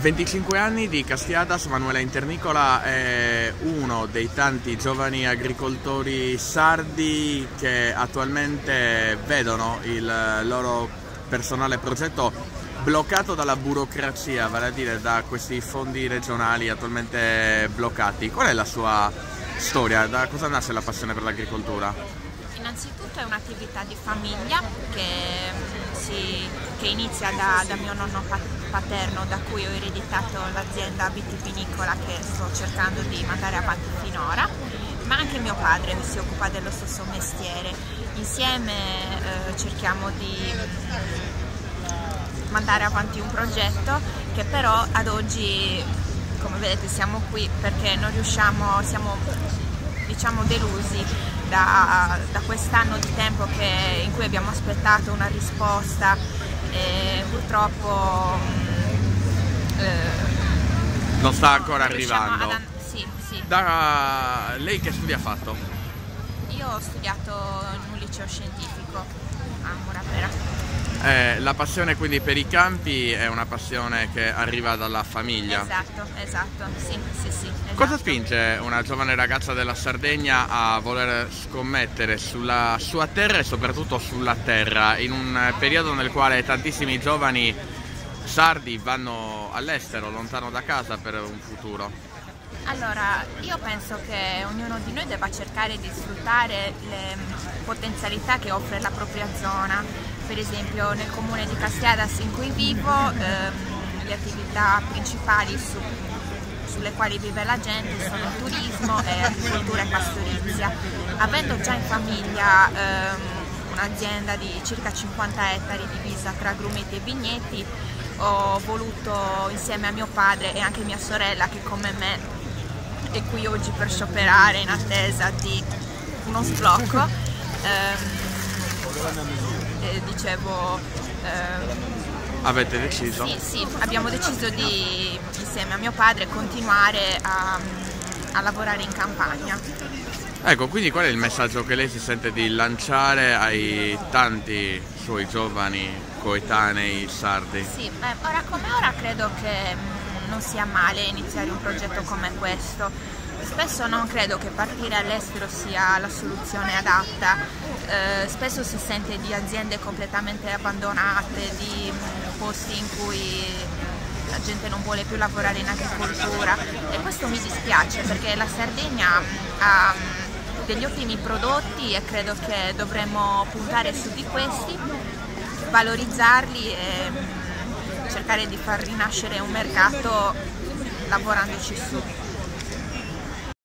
25 anni di Castiadas, Manuela Internicola è uno dei tanti giovani agricoltori sardi che attualmente vedono il loro personale progetto bloccato dalla burocrazia, vale a dire da questi fondi regionali attualmente bloccati. Qual è la sua storia? Da cosa nasce la passione per l'agricoltura? Innanzitutto è un'attività di famiglia che inizia da mio nonno paterno, da cui ho ereditato l'azienda vitivinicola che sto cercando di mandare avanti finora, ma anche mio padre si occupa dello stesso mestiere. Insieme cerchiamo di mandare avanti un progetto che però ad oggi, come vedete, siamo qui perché non riusciamo, siamo diciamo delusi da quest'anno di tempo in cui abbiamo aspettato una risposta e purtroppo non sta ancora arrivando. Sì. Lei che studi ha fatto? Io ho studiato in un liceo scientifico a Murapera. La passione quindi per i campi è una passione che arriva dalla famiglia. Esatto, sì. Esatto. Cosa spinge una giovane ragazza della Sardegna a voler scommettere sulla sua terra e soprattutto sulla terra in un periodo nel quale tantissimi giovani sardi vanno all'estero, lontano da casa per un futuro? Allora, io penso che ognuno di noi debba cercare di sfruttare le potenzialità che offre la propria zona. Per esempio nel comune di Castiadas in cui vivo, le attività principali sulle quali vive la gente sono turismo, agricoltura e pastorizia. Avendo già in famiglia un'azienda di circa 50 ettari divisa tra grumeti e vigneti, ho voluto insieme a mio padre e anche mia sorella, che come me è qui oggi per scioperare in attesa di uno sblocco, avete deciso? Sì, abbiamo deciso di, insieme a mio padre, continuare a lavorare in campagna. Ecco, quindi qual è il messaggio che lei si sente di lanciare ai tanti suoi giovani coetanei sardi? Sì, ora come ora credo che non sia male iniziare un progetto come questo. Spesso non credo che partire all'estero sia la soluzione adatta. Spesso si sente di aziende completamente abbandonate, di posti in cui la gente non vuole più lavorare in agricoltura, e questo mi dispiace perché la Sardegna ha degli ottimi prodotti e credo che dovremmo puntare su di questi, valorizzarli e cercare di far rinascere un mercato lavorandoci su.